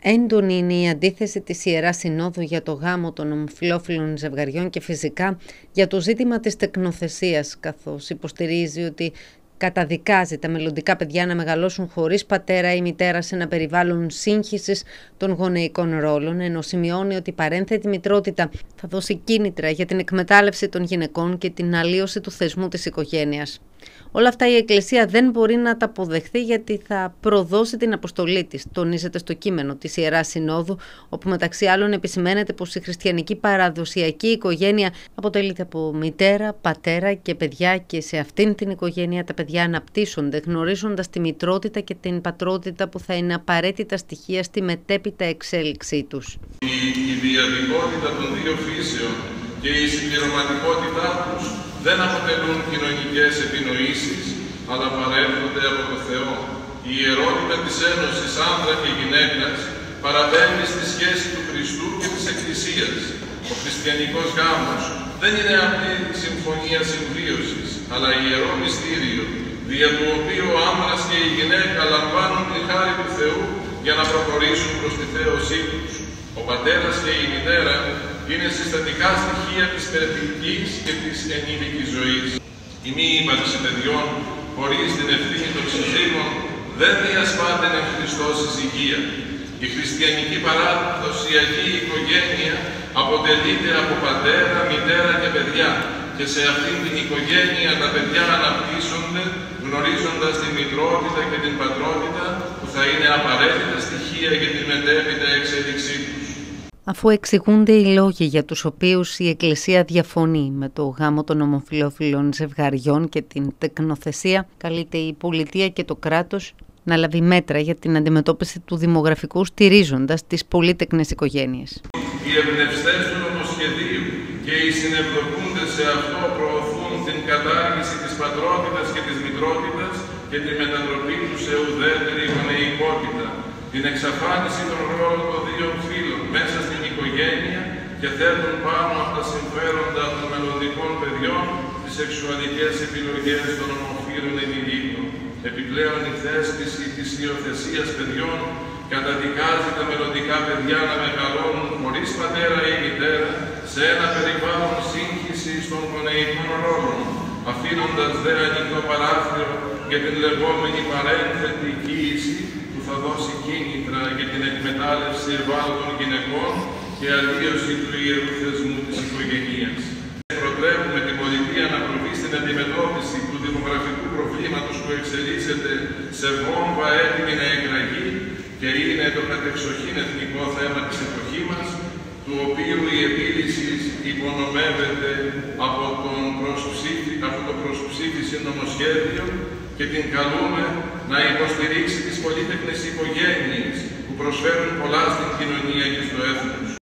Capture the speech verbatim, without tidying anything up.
Έντονη είναι η αντίθεση της Ιεράς Συνόδου για το γάμο των ομοφυλόφιλων ζευγαριών και φυσικά για το ζήτημα της τεκνοθεσίας, καθώς υποστηρίζει ότι καταδικάζει τα μελλοντικά παιδιά να μεγαλώσουν χωρίς πατέρα ή μητέρα σε ένα περιβάλλον σύγχυσης των γονεϊκών ρόλων, ενώ σημειώνει ότι η παρένθετη μητρότητα θα δώσει κίνητρα για την εκμετάλλευση των γυναικών και την αλλίωση του θεσμού της οικογένειας. Όλα αυτά η Εκκλησία δεν μπορεί να τα αποδεχθεί γιατί θα προδώσει την αποστολή της, τονίζεται στο κείμενο της Ιεράς Συνόδου, όπου μεταξύ άλλων επισημαίνεται πως η χριστιανική παραδοσιακή οικογένεια αποτελείται από μητέρα, πατέρα και παιδιά και σε αυτήν την οικογένεια τα παιδιά αναπτύσσονται γνωρίζοντας τη μητρότητα και την πατρότητα που θα είναι απαραίτητα στοιχεία στη μετέπειτα εξέλιξή τους. Η ιδιωτικότητα των δύο φύσεων και η συμπληρωματικότητά τους δεν αποτελούν κοινωνικές επινοήσεις, αλλά παρέρχονται από το Θεό. Η ιερότητα της ένωσης άνδρα και γυναίκας παραβαίνει στη σχέση του Χριστού και της Εκκλησίας. Ο χριστιανικός γάμος δεν είναι απλή συμφωνία συμβίωσης, αλλά ιερό μυστήριο, δια του οποίου ο άνδρας και η γυναίκα λαμβάνουν τη χάρη του Θεού για να προχωρήσουν προς τη θέωσή τους. Ο πατέρας και η μητέρα είναι συστατικά στοιχεία της παιδικής και της ενήλικης ζωής. Η μη ύπαρξη παιδιών χωρίς την ευθύνη των συζύγων δεν διασπάται εν Χριστώ συζυγία. Η χριστιανική παραδοσιακή οικογένεια αποτελείται από πατέρα, μητέρα και παιδιά και σε αυτήν την οικογένεια τα παιδιά αναπτύσσονται γνωρίζοντας την μητρότητα και την πατρότητα που θα είναι απαραίτητα στοιχεία για τη μετέπειτα εξέλιξή τους. Αφού εξηγούνται οι λόγοι για τους οποίους η Εκκλησία διαφωνεί με το γάμο των ομοφυλόφιλων ζευγαριών και την τεκνοθεσία, καλείται η πολιτεία και το κράτος να λάβει μέτρα για την αντιμετώπιση του δημογραφικού στηρίζοντας τις πολύτεκνες οικογένειες. Οι εμπνευστές του νομοσχεδίου και οι συνευδοκούντες σε αυτό προωθούν την κατάργηση της πατρότητας και της μητρότητας και τη μετατροπή του σε ουδέτερη γονεϊκότητα, την εξαφάνιση των ρόλων των δύο φύλων μέσα στην οικογένεια και θέτουν πάνω από τα συμφέροντα των μελλοντικών παιδιών τις σεξουαλικές επιλογές των ομοφύλων ενηλίκων. Επιπλέον η θέσπιση της υιοθεσίας παιδιών καταδικάζει τα μελλοντικά παιδιά να μεγαλώνουν χωρίς πατέρα ή μητέρα σε ένα περιβάλλον σύγχυσης των γονεϊκών ρόλων, αφήνοντας δε ανοιχτό παράθυρο για την λεγόμενη παρένθετη κοίηση που θα δώσει κίνητρα για την εκμετάλλευση ευάλωτων γυναικών και αλλίωση του ιερού θεσμού της οικογένειας. Προτρέπουμε την πολιτεία να προβεί στην αντιμετώπιση του δημογραφικού προβλήματος που εξελίσσεται σε βόμβα έτοιμη να εκραγεί και είναι το κατεξοχήν εθνικό θέμα της εποχής μας, του οποίου η επίλυση υπονομεύεται από, τον προσψήφι, από το προσψήφιση νομοσχέδιο και την καλούμε να υποστηρίξει τις πολύτεκνες οικογένειες που προσφέρουν πολλά στην κοινωνία και στο έθνος.